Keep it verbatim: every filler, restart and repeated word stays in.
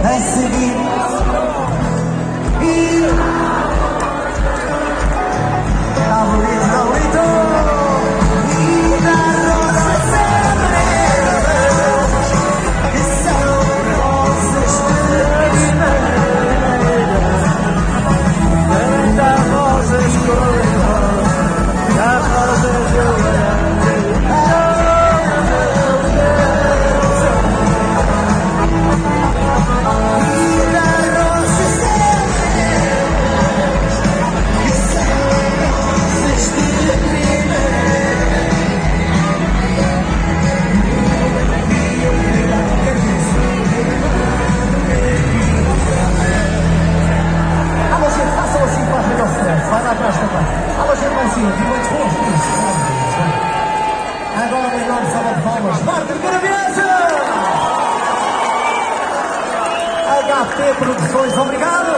a seguir. E... Tá bonito, tá bonito! E na rosa sempre, que são rosas de primeira. Tanta rosas cor-de-rosa, a rosa de laranja. Vai lá atrás também. Fala gente lá em cima, ficam dispostos. Agora uma enorme salva de palmas. Martin Caravesa! H P Produções, obrigado!